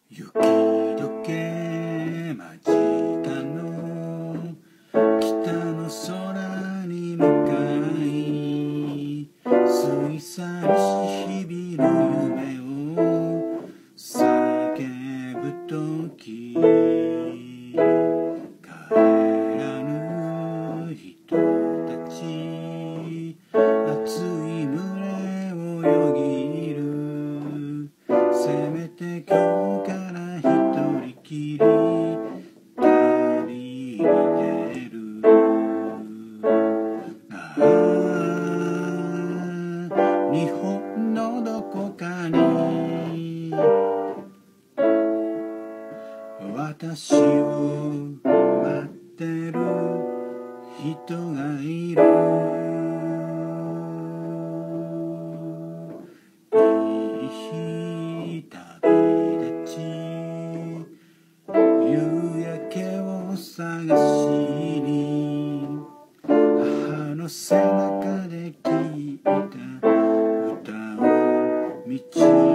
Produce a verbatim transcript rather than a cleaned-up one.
雪解け間近の北の空に向かい水産し日々の夢を叫ぶとき、帰らぬ人たち熱い群れをよぎる。せめて今日から一人きり旅に出る。ああ、日本のどこかに私を待ってる人がいる。いい日旅立ち、夕焼けを探しに母の背中で聞いた歌を道